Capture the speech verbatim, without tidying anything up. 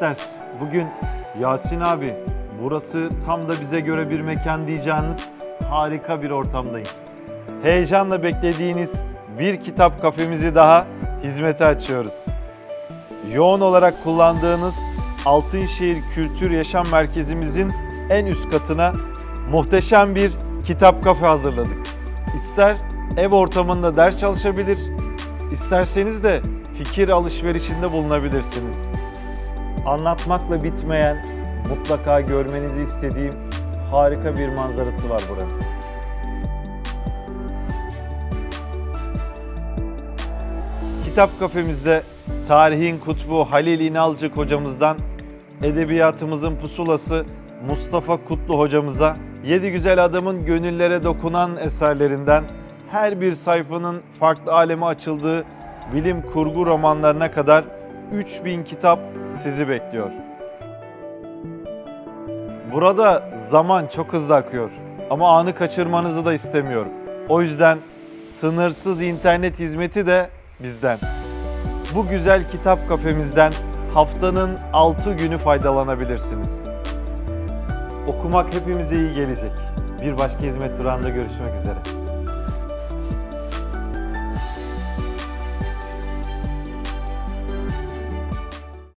gençler, bugün Yasin abi, burası tam da bize göre bir mekan diyeceğiniz harika bir ortamdayım. Heyecanla beklediğiniz bir kitap kafemizi daha hizmete açıyoruz. Yoğun olarak kullandığınız Altınşehir Kültür Yaşam Merkezimizin en üst katına muhteşem bir kitap kafe hazırladık. İster ev ortamında ders çalışabilir, isterseniz de fikir alışverişinde bulunabilirsiniz. Anlatmakla bitmeyen, mutlaka görmenizi istediğim harika bir manzarası var buranın. Kitap kafemizde tarihin kutbu Halil İnalcık hocamızdan edebiyatımızın pusulası Mustafa Kutlu hocamıza, Yedi Güzel Adam'ın gönüllere dokunan eserlerinden her bir sayfanın farklı aleme açıldığı bilim kurgu romanlarına kadar üç bin kitap sizi bekliyor. Burada zaman çok hızlı akıyor ama anı kaçırmanızı da istemiyorum. O yüzden sınırsız internet hizmeti de bizden. Bu güzel kitap kafemizden haftanın altı günü faydalanabilirsiniz. Okumak hepimize iyi gelecek. Bir başka hizmet durağında görüşmek üzere.